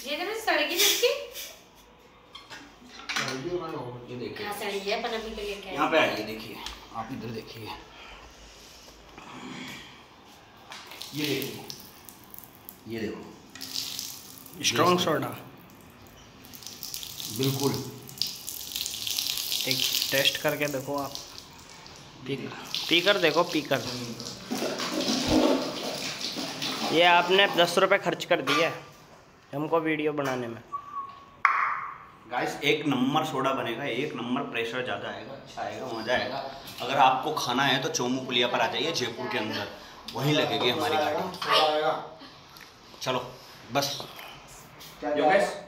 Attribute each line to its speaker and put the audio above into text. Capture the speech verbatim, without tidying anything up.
Speaker 1: ये तो सड़गी जिसकी
Speaker 2: ये देखिए
Speaker 1: हाँ सड़ी है पनपी के लिए क्या
Speaker 2: यहाँ पे आइए, देखिए आप इधर देखिए, ये देखिए, ये देखो
Speaker 3: स्ट्रॉन्ग सोडा
Speaker 2: बिल्कुल।
Speaker 3: एक टेस्ट करके देखो आप, पीकर पीकर देखो पीकर। ये आपने दस रुपये खर्च कर दिए हमको वीडियो बनाने में।
Speaker 2: गाइस एक नंबर सोडा बनेगा, एक नंबर, प्रेशर ज़्यादा आएगा, अच्छा आएगा, मज़ा आएगा। अगर आपको खाना है तो चोमू पुलिया पर आ जाइए, जयपुर के अंदर, वहीं लगेगी हमारी गाड़ी। चलो बस।